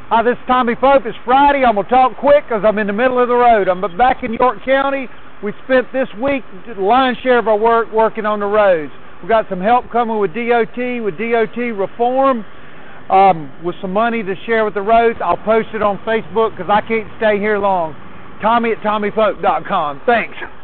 Hi, this is Tommy Pope. It's Friday. I'm going to talk quick because I'm in the middle of the road. I'm back in York County. We spent this week, the lion's share of our work, working on the roads. We got some help coming with DOT reform, with some money to share with the roads. I'll post it on Facebook because I can't stay here long. Tommy at TommyPope.com. Thanks.